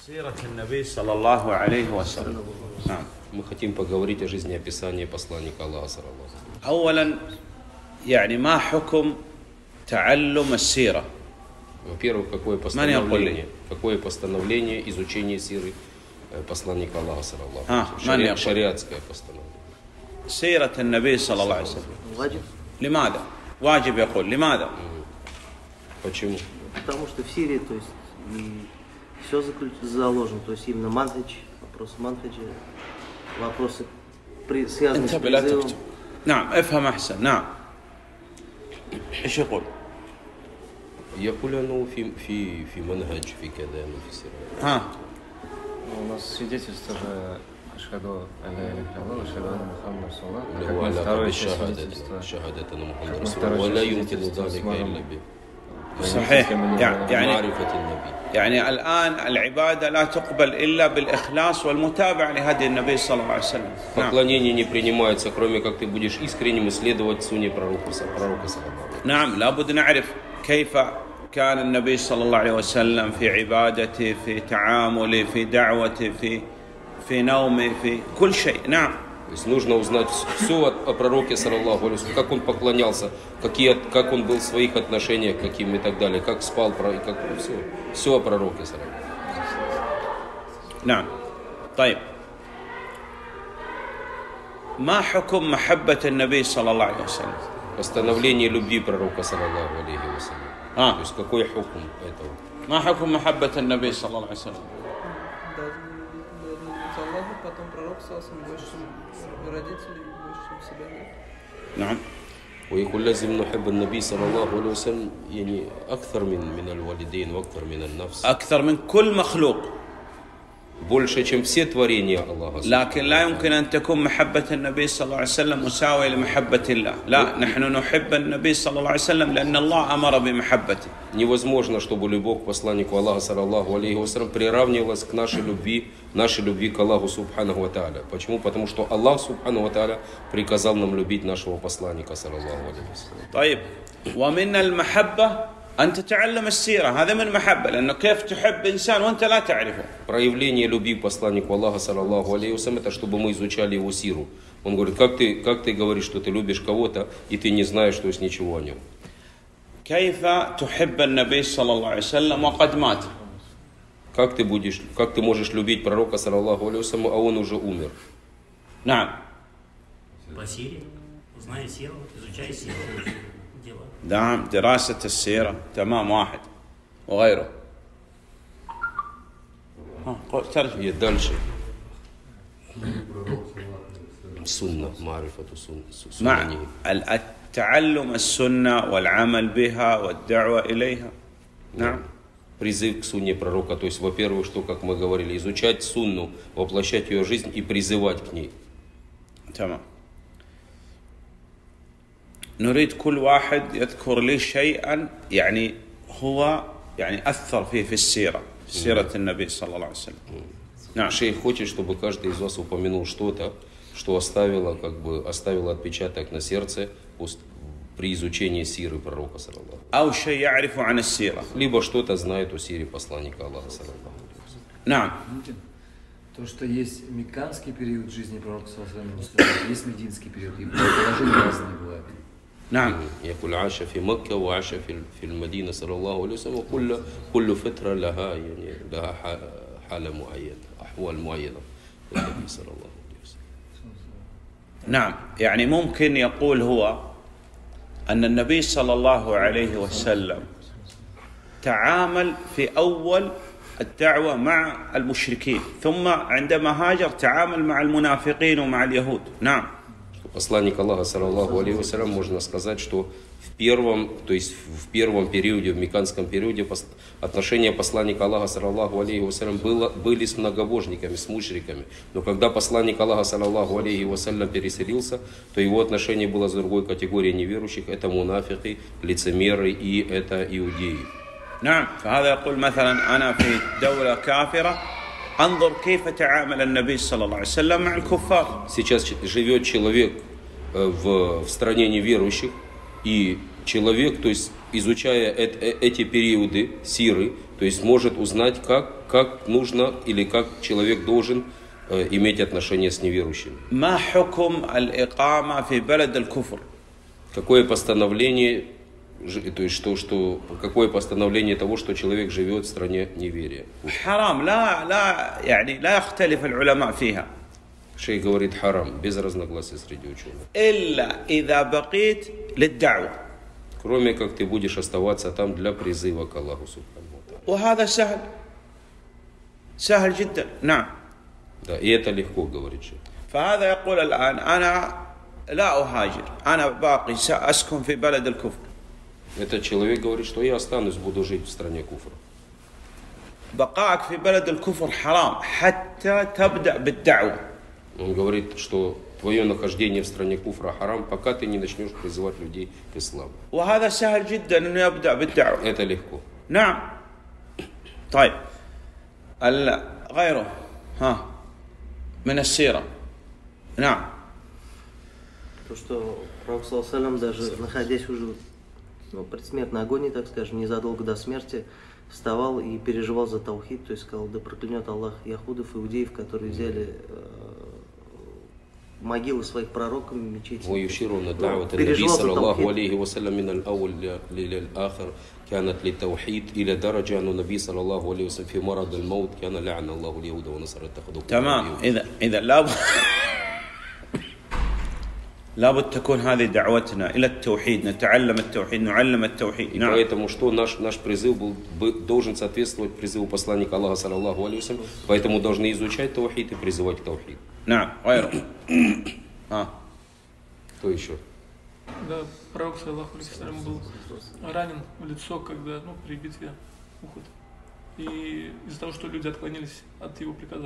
سيرة النبي صلى الله عليه وسلم. نعم. Мы хотим поговорить о жизнеописании посланника Аллаха саллаллаху. أولا يعني ما حكم تعلم السيرة؟ Во-первых, какое постановление изучения сиры посланника Аллаха саллаллаху. Шариатское постановление. سيرة النبي صلى الله عليه وسلم. واجب. لماذا؟ واجب يقول لماذا؟ Почему? Потому что в Сирии, то есть, все заложено, то есть именно манхадж, вопросы манхаджа, вопросы связанные с призывом. نعم افهم أحسن. نعم. إيش يقول؟ يقول أنه في منهج في كذا في سيرة. У нас свидетельство же Ашхаду алла иляха илlallah, Ашхаду анна Мухаммада расулуллах. Второе свидетельство. Шахадат анна Мухаммада расулуллах. ولا يمكن ذلك إلا صحيح. يعني الآن العبادة لا تقبل إلا بالإخلاص والمتابعة لهدي النبي صلى الله عليه وسلم. Поклонение не принимается, кроме как ты будешь искренним исследовать сунне пророка саллаллаху. نعم لابد نعرف كيف كان النبي صلى الله عليه وسلم في عبادته، في تعامله، في دعوته، في نومه، في كل شيء. نعم. То есть нужно узнать все о пророке саллаллаху алейхи вассалям, как он поклонялся, как он был в своих отношениях, каким и так далее, как спал, как все о пророке саллаллаху. نعم. طيب. ما حكم محبة النبي صلى الله عليه وسلم؟ Постановление любви пророка саллаллаху алейхи вассалям. То есть какой хукм этого? ما حكم محبة النبي صلى الله عليه وسلم؟ Аллаху, потом пророк сам больше родителей, больше себя. نعم. ويقول لازم نحب النبي صلى الله عليه وسلم يعني أكثر من الوالدين وأكثر من النفس. أكثر من كل مخلوق. Больше, чем все творения Аллаха. لكن لا يمكن أن تكون محبة النبي صلى الله عليه وسلم مساوية لمحبة الله. لا، نحن نحب النبي صلى الله عليه وسلم لأن الله أمر بمحبته. Невозможно, чтобы любовь к посланнику Аллаха саллаллаху алейхи вассалям приравнивалась к нашей любви к Аллаху субханаху ва тааля. Почему? Потому что Аллах субханаху ва тааля приказал нам любить нашего посланника саллаллаху алейхи вассалям. طيب ومن المحبة أن تتعلم السيرة. هذا من محبة، لأنه كيف تحب إنسان وأنت لا تعرفه. Проявление любви к посланнику Аллаха саллаллаху алейхи вассалям это чтобы мы изучали его сиру. Он говорит, как ты говоришь, что ты любишь кого-то, и ты не знаешь, то есть ничего о нем. كيف تحب النبي صلى الله عليه وسلم وقد مات؟ Как ты можешь любить пророка саллаллаху алейхи вассалям, а он уже умер? نعم. По Сирии, узнай сиру, изучай сиру. نعم دراسة السيرة تمام واحد وغيره. ترجم. И дальше. Сунна, марифату сунна. التعلم السنة والعمل بها والدعوة إليها. نعم. Призыв к сунне пророка, то есть, во-первых, что, как мы говорили, изучать сунну, воплощать ее в жизнь и призывать к ней. تمام. نريد كل واحد يذكر لي شيئا يعني هو يعني أثر فيه في السيرة، سيرة النبي صلى الله عليه وسلم. نعم. Шейх хочет, чтобы каждый из вас упомянул что-то, что оставило отпечаток на сердце при изучении сиры пророка саллаллаху. أو شيء يعرف عن السيرة. Либо что-то знает о сире посланника Аллаха саллаллаху. نعم. То, что есть мекканский период жизни пророка саллаллаху, есть мединский период, и положения разные бывают. نعم. يقول عاش في مكة وعاش في المدينة صلى الله عليه وسلم وكل فترة لها حالة معينة أحوال معينة النبي صلى الله عليه وسلم. نعم يعني ممكن يقول هو أن النبي صلى الله عليه وسلم تعامل في أول الدعوة مع المشركين، ثم عندما هاجر تعامل مع المنافقين ومع اليهود. نعم. Посланник Аллаха саллаллаху алейхи вассалям, можно сказать, что в первом периоде, в мекканском периоде, отношения посланника Аллаха саллаллаху алейхи вассалям были с многобожниками, с мушриками. Но когда посланник Аллаха саллаллаху алейхи вассалям переселился, то его отношение было с другой категорией неверующих, это мунафики, лицемеры и это иудеи. نعم. فهذا يقول مثلا أنا في دولة كافرة انظر كيف تعامل النبي صلى الله عليه وسلم مع الكفار. Сейчас живет человек в стране неверующих, и человек, то есть изучая эти периоды сиры, то есть может узнать, как нужно или как человек должен иметь отношения с неверующими. ما حكم الإقامة في بلد الكفر؟ Какое постановление, то есть какое постановление того, что человек живет в стране неверия? حرام لا يعني لا يختلف العلماء فيها. Шейх говорит харам, без разногласий среди ученых. إلا إذا بقيت للدعوة. Кроме как ты будешь оставаться там для призыва к Аллаху Субхану ва Тааля. وهذا سهل جدا. نعم. Да, и это легко, говорит шейх. فهذا يقول الآن أنا لا أهاجر، أنا باقي سأسكن في بلد الكفر. Этот человек говорит, что я останусь, буду жить в стране куфра. بقائك في بلد الكفر حرام حتى تبدأ بالدعوة. Он говорит, что твое нахождение в стране куфра харам, пока ты не начнешь призывать людей к исламу. وهذا سهل جدا إنه يبدأ بالدعوة. Это легко. نعم. طيب. غيره من السيرة. نعم. То, что Пророк саллаллаху алейхи ва саллям, даже находясь уже предсмертной агонии, так скажем, незадолго до смерти, вставал и переживал за таухид, то есть сказал: да проклянет Аллах яхудов, иудеев, которые взяли могилы своих пророков, мечети. ويشيرون دعوة النبي صلى الله عليه وسلم من الأول للآخر كانت للتوحيد إلى درجة أن النبي صلى الله عليه وسلم في مرض الموت كان لعن الله اليهود والنصارى اتخذوا. تمام. إذا لابد تكون هذه دعوتنا إلى التوحيد، نتعلم التوحيد، نعلم التوحيد. نعم. Поэтому что наш призыв должен соответствовать призыву посланника Аллаха саллаллаху алейхи вассалям, поэтому должны изучать таухид и призывать к таухид. نعم. غيره. Кто еще? Да, пророк саллаллаху алейхи вассалям был ранен в лицо, когда, при битве Ухуд. И из-за того, что люди отклонились от его приказа.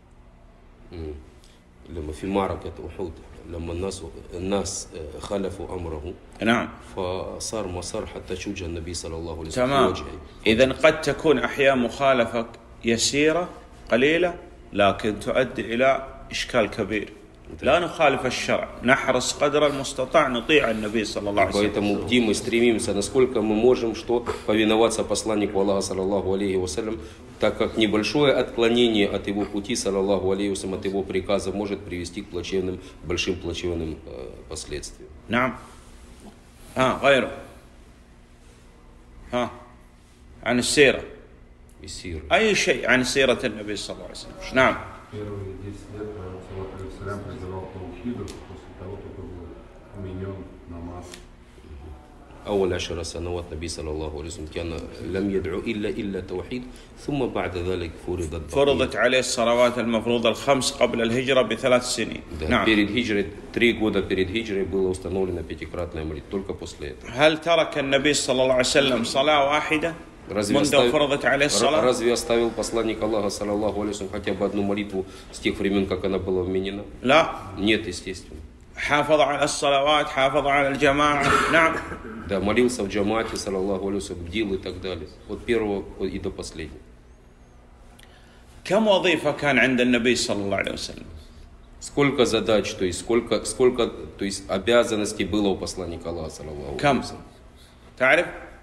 لما في معركة أحد لما الناس خالفوا أمره. نعم. فصار مسار حتى شج النبي صلى الله عليه وسلم. تمام. إذا قد تكون أحيان مخالفة يسيرة قليلة لكن تؤدي إلى إشكال كبير. لا نخالف الشرع، نحرص قدر المستطاع نطيع النبي صلى الله عليه وسلم. Поэтому мы стремимся, насколько мы можем, что повиноваться посланнику Аллаха саллаллаху алейхи вассалям, так как небольшое отклонение от его пути саллаллаху алейхи вассалям, от его приказа может привести к большим плачевным последствиям. نعم. غيره. عن السيرة. أي شيء عن سيرة النبي صلى الله عليه وسلم. نعم. Первые 10 лет пророк саллаллаху алейхи ва саллям призывал к таухиду, после того, как был отменен намаз. أول 10 سنوات النبي صلى الله عليه وسلم كان لم يدعو إلا توحيد ثم بعد ذلك فرضت عليه الصلوات المفروضة الخمس قبل الهجرة ب3 سنين. نعم. Перед хиджрой, 3 года перед хиджрой было установлено пятикратная молитва, только после этого. هل ترك النبي صلى الله عليه وسلم صلاة واحدة منذ فرضت عليه الصلاة؟ Разве оставил посланник Аллаха саллаллаху алейхи вассалям хотя бы одну молитву с тех времен, как она была вменена? لا. Нет, естественно. حافظ على الصلوات، حافظ على الجماعة. نعم. Да, молился в джамаате, саллаллаху алейхи вассалям, бдил и так далее. От первого и до последнего. كم وظيفة كان عند النبي صلى الله عليه وسلم؟ Сколько задач, то есть сколько обязанностей было у посланника Аллаха саллаллаху алейхи كم؟ вассалям? تعرف؟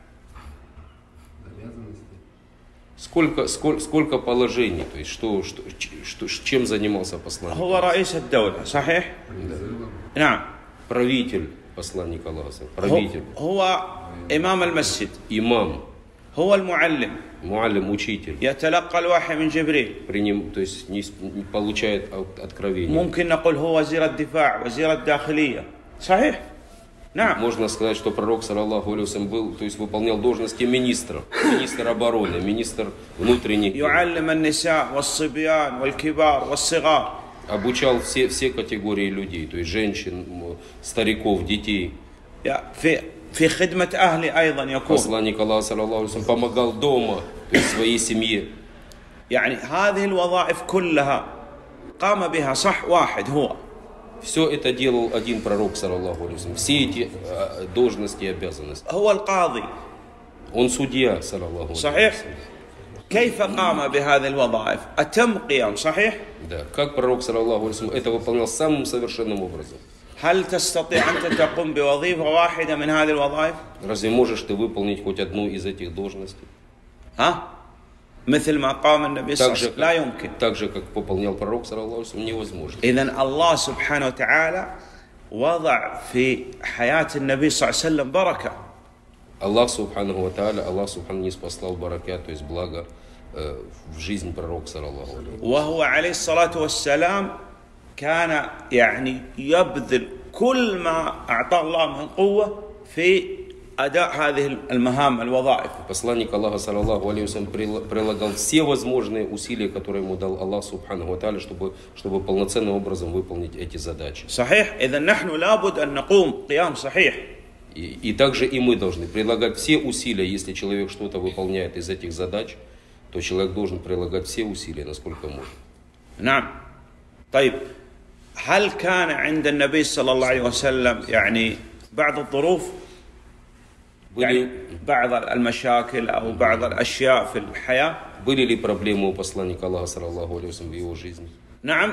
Сколько положений, то есть чем занимался посланник? هو رئيس الدولة، صحيح؟ نعم. Правитель посланника Аллаха. Правитель. هو إمام المسجد. Имам. هو المعلم. Муаллим, учитель. يتلقى الوحي من جبريل. То есть не получает откровения. ممكن نقول هو وزير الدفاع، وزير الداخلية، صحيح؟ نعم. Можно сказать, что пророк саллаллаху алейхи вассалям был, то есть выполнял должности министра обороны, министр внутренних дел. يعلم النساء والصبيان والكبار والصغار. Обучал все категории людей, то есть женщин, стариков, детей. في خدمة أهله أيضا يكون. Посланник Аллаха саллаллаху алейхи вассалям помогал дома, то есть своей семье. يعني هذه الوظائف كلها قام بها صح واحد هو. Все это делал один пророк, саллаллаху алейхи вассалям. Все эти должности и обязанности. هو القاضي. Он судья, саллаллаху алейхи صحيح. вассалям. كيف قام بهذه الوظائف؟ أتم قيام، صحيح؟ Да, как пророк, саллаллаху алейхи вассалям, это выполнял самым совершенным образом. هل تستطيع أنت تقوم بوظيفة واحدة من هذه الوظائف؟ Разве можешь ты выполнить хоть одну из этих должностей? ها؟ مثل ما قام النبي صلى الله عليه Так же, وسلم لا يمكن. так же, как выполнял пророк, саллаллаху алейхи ва саллям, невозможно. إذن الله سبحانه وتعالى وضع في حياة النبي صلى الله عليه وسلم بركة. Аллах Субханаху ва Тааля, Аллах Субхану не спаслал баракят, то есть благо в жизнь пророка, саллаллаху алейхи. وهو عليه الصلاة والسلام كان يعني يبذل كل ما أعطاه الله من قوة في أداء هذه المهام الوظائف. Посланник Аллаха, саллаллаху алейхи ва саллям, прилагал все возможные усилия, которые ему дал Аллах Субханаху ва Тааля, чтобы полноценным образом выполнить эти задачи. صحيح؟ إذا نحن لابد أن نقوم قيام صحيح. И также и мы должны прилагать все усилия. Если человек что-то выполняет из этих задач, то человек должен прилагать все усилия, насколько может. نعم. طيب هل كان عند النبي صلى الله عليه وسلم يعني بعض الظروف، يعني بعض المشاكل أو بعض الأشياء في الحياة؟ Были ли проблемы у посланника Аллаха, саллаллаху алейхи ва саллям, в его жизни? نعم.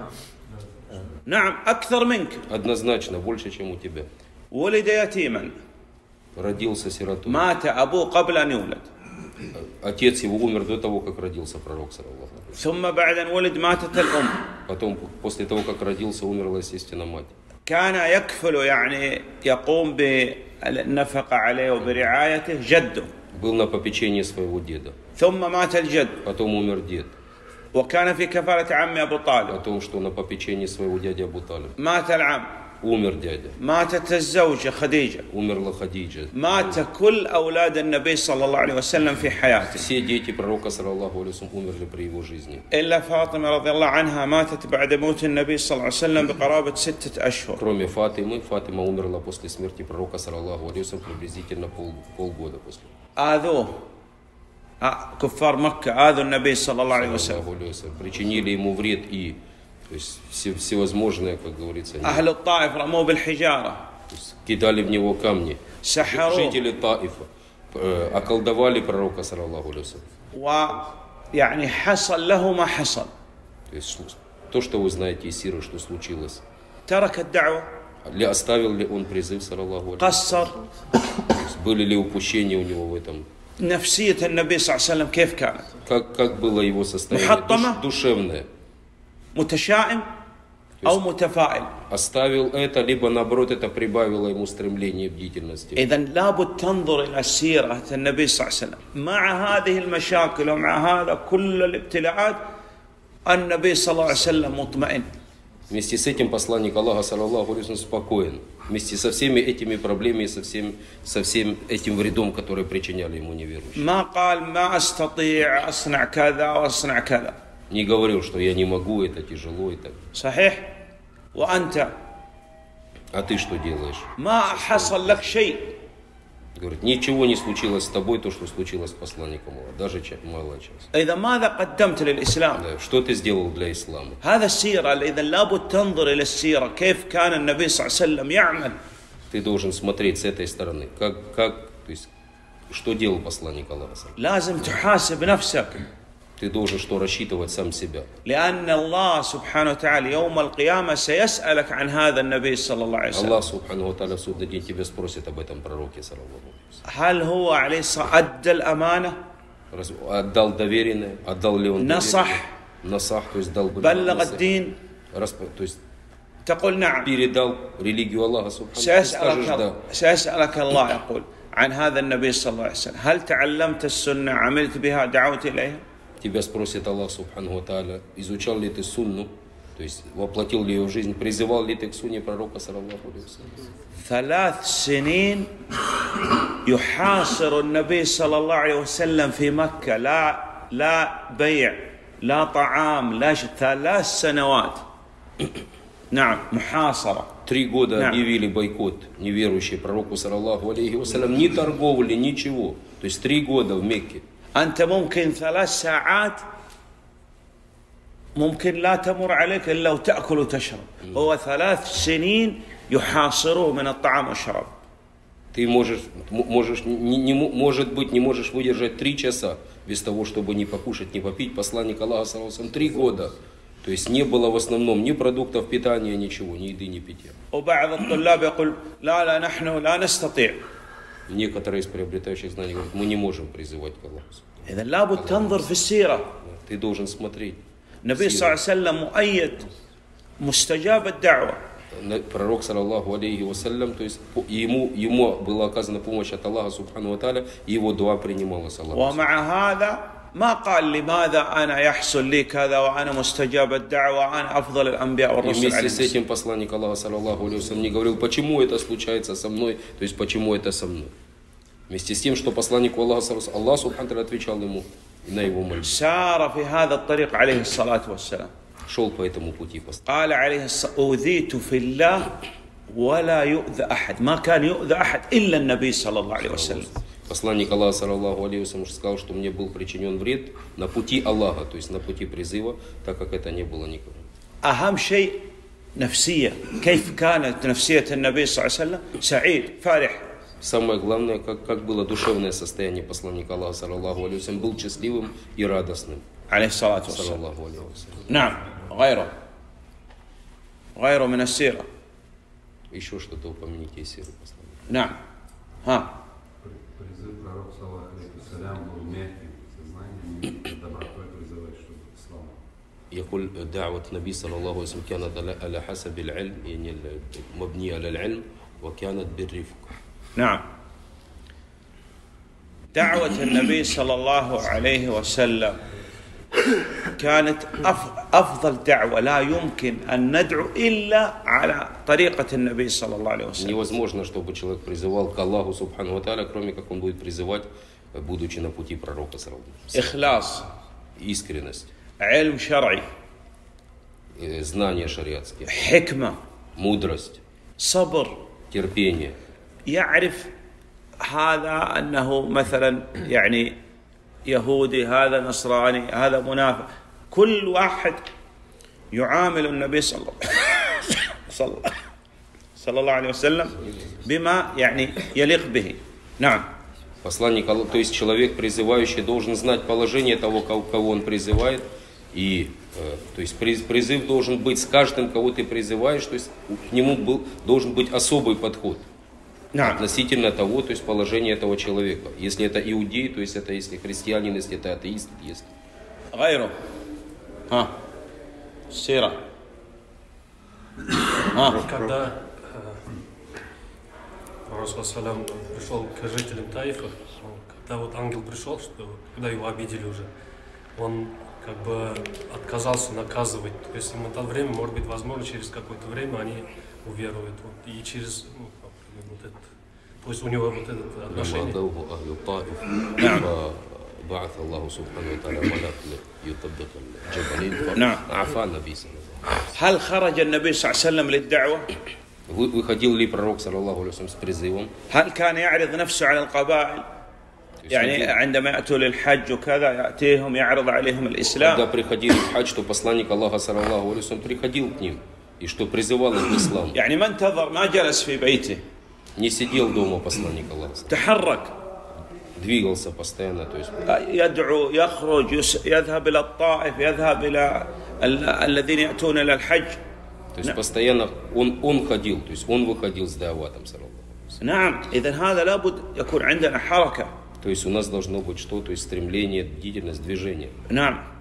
نعم أكثر منك. Однозначно, больше, чем у тебя. ولد يتيما. Родился сиротой. مات أبوه قبل أن يولد. Отец его умер до того, как родился пророк, саллаллаху алейхи ва саллям. ثم بعد أن ولد ماتت الأم. Потом, после того, как родился, умерла, естественно, мать. كان يكفل يعني يقوم بالنفقة عليه وبرعايته جده. Был на попечении своего деда. ثم مات الجد. Потом умер дед. وكان في كفالة عمي أبو طالب. О том, что на попечении своего дяди Абу Талиб. مات العم. Умер дядя. ماتت الزوجة خديجة. Умерла Хадиджа. مات كل أولاد النبي صلى الله عليه وسلم في حياته. Все дети пророка, саллаллаху алейхи ва саллям, умерли при его жизни. إلا فاطمة رضي الله عنها ماتت بعد موت النبي صلى الله عليه وسلم بقرابة 6 أشهر. Кроме Фатимы, Фатима умерла после смерти пророка, саллаллаху алейхи ва саллям, приблизительно полгода после. آذوه كفار مكة آذوا النبي صلى الله عليه وسلم. Саллаллаху алейхи ва саллям. Причинили ему вред и, то есть, всевозможные, как говорится, أهل الطائف رموه بالحجارة. кидали в него камни. سحروه. Жители Таифа околдовали пророка, саллаллаху алейхи ва саллям. ويعني حصل له ما حصل. То есть то, что вы знаете из сиры, что случилось. ترك الدعوة. Оставил ли он призыв, саллаллаху алейхи ва قصر. саллям? Были ли упущения у него в этом? نفسية النبي صلى الله عليه وسلم كيف كانت؟ Как было его состояние محطمة. душевное? متشائم أو متفائل. Оставил это, либо наоборот это прибавило ему стремление бдительности. إذا لابد تنظر إلى سيرة النبي صلى الله عليه وسلم مع هذه المشاكل ومع هذا كل الابتلاءات النبي صلى الله عليه وسلم مطمئن. Вместе с этим посланник Аллаха, саллаллаху алейхи ва саллям, спокоен. Вместе со всеми этими проблемами, со всем этим вредом, который причиняли ему неверующие. ما قال ما أستطيع أصنع كذا وأصنع كذا. Не говорил, что я не могу, это тяжело и так. صحيح. وأنت А ты что делаешь? ما حصل لك شيء. Говорит, ничего не случилось с тобой, то, что случилось с посланником Аллаха, даже малая часть. إذا ماذا قدمت للإسلام؟ Да, что ты сделал для ислама? هذا السيرة. إذا لابد تنظر إلى السيرة كيف كان النبي صلى الله عليه وسلم يعمل. Ты должен смотреть с этой стороны, то есть, что делал посланник Аллаха. لازم تحاسب نفسك. Ты должен что рассчитывать сам себя. لأن الله سبحانه وتعالى يوم القيامة سيسألك عن هذا النبي صلى الله عليه وسلم. Аллах, субхану ва тааля, в судный день тебя спросит об этом пророке, саллаллаху алейхи ва هل هو عليه الصلاة أدى الأمانة؟ саллям. Отдал доверенное, отдал ли он نصح. Насах, то есть дал бы بلغ الدين. то есть تقول نعم. передал религию Аллаха, субхану. Ты скажешь да. سيسألك الله يقول عن هذا النبي صلى الله عليه وسلم هل تعلمت السنة عملت بها دعوت إليها؟ Тебя спросит Аллах, субхану ва тааля, изучал ли ты сунну, то есть воплотил ли ее в жизнь, призывал ли ты к сунне пророка, саллаллаху алейхи ва саллям. 3 سنين يحاصر النبي صلى الله عليه وسلم في مكة لا بيع لا طعام لا شيء. 3 سنوات. نعم محاصرة. 3 года объявили бойкот неверующие пророку, саллаллаху алейхи ва саллям, ни торговли, ничего. То есть 3 года в Мекке. أنت ممكن 3 ساعات ممكن لا تمر عليك إلا وتأكل وتشرب. هو 3 سنين يحاصره من الطعام والشراب. Ты может быть, не можешь выдержать 3 часа без того, чтобы не покушать, не попить. Посланник Аллаха, саллаллаху алейхи ва саллям, 3 года. То есть не было в основном ни продуктов питания, ничего, ни еды, ни питья. وبعض الطلاب يقول لا نحن لا نستطيع. Некоторые из приобретающих знаний говорят, мы не можем призывать к Аллаху. إذا لابد تنظر في السيرة. Ты должен смотреть. النبي صلى الله عليه وسلم مؤيد مستجاب الدعوة. Пророк, саллаллаху алейхи вассалям, то есть ему была оказана помощь от Аллаха субхану ва тааля, и его дуа принималась Аллахом. ومع هذا ما قال لماذا أنا يحصل لي كذا وأنا مستجاب الدعوة وأنا أفضل الأنبياء والرسل. И вместе с этим посланник Аллаха, саллаллаху алейхи вассалям, не говорил, почему это случается со мной, то есть почему это со мной. Вместе с тем, что посланнику Аллаха, Аллах субхану ва тааля отвечал ему на его мольбу. سار في هذا الطريق عليه الصلاة والسلام. Шел по этому пути. قال عليه الصلاة أوذيت في الله ولا يؤذى أحد. ما كان يؤذى أحد إلا النبي صلى الله عليه وسلم. Посланник Аллаха, саллаллаху алейхи вассалям, сказал, что мне был причинен вред на пути Аллаха, то есть на пути призыва, так как это не было никого. أهم شيء نفسية. كيف كانت نفسية النبي صلى الله عليه وسلم؟ سعيد فرح. Самое главное, как было душевное состояние посланника Аллаха, саллаллаху алейхи вассалям, был счастливым и радостным. عليه الصلاة والسلام. Саллаллаху алейхи вассалям. نعم. غيره من السيرة. Еще что-то упомяните из сиры посланника. نعم. ها. Призыв пророка, саллаллаху алейхи вассалям, был мягким сознанием и добротой призывать, чтобы ислам. يقول دعوة النبي صلى الله عليه وسلم كانت على حسب العلم، يعني مبنية على العلم، وكانت بالرفق. نعم. دعوة النبي صلى الله عليه وسلم كانت أفضل دعوة. لا يمكن أن ندعو إلا على طريقة النبي صلى الله عليه وسلم. Невозможно, чтобы человек призывал к Аллаху субхану ва тааля, кроме как он будет призывать, будучи на пути пророка саллаллаху алейхи вассалям. إخلاص. Искренность, علم شرعي. знания шариатские, حكمة. мудрость, صبر. терпение. يعرف هذا أنه مثلا يعني يهودي، هذا نصراني، هذا منافق. كل واحد يعامل النبي صلى الله عليه وسلم بما يعني يليق به. نعم. Посланник Аллаха, то есть человек, призывающий, должен знать положение того, кого он призывает, и то есть призыв должен быть с каждым, кого ты призываешь, то есть к нему должен быть особый подход. Относительно того, то есть положения этого человека. Если это иудей, то есть это если христианин, если это атеист, если. غيره. السيرة. Когда Пророк саллям пришел к жителям Таифа, когда вот ангел пришел, когда его обидели уже, он как бы отказался наказывать. То есть ему дал время, может быть, возможно, через какое-то время они уверуют. Вот, и через вот это, то есть у него вот это отношение. بعث الله سبحانه وتعالى ملك يطبق الجبلين فعفى النبي صلى الله عليه وسلم. هل خرج النبي صلى الله عليه وسلم للدعوة؟ Выходил ли пророк, саллаллаху алейхи вассалям, с призывом? هل كان يعرض نفسه على القبائل؟ يعني عندما يأتوا للحج وكذا يأتيهم يعرض عليهم الإسلام. Когда приходили в хадж, что посланник Аллаха, саллаллаху алейхи вассалям, приходил к ним и что призывал их к исламу. يعني ما انتظر، ما جلس في بيته. Не сидел дома посланник Аллаха. تحرك. Двигался постоянно, то есть. يدعو، يخرج، يذهب إلى الطائف، يذهب إلى الذين يأتون إلى الحج. То есть постоянно он ходил, то есть он выходил с дааватом, саллаллаху алейхи вассалям. نعم. إذا هذا لابد يكون عندنا حركة. То есть у нас должно быть что, то есть стремление, деятельность, движение. نعم.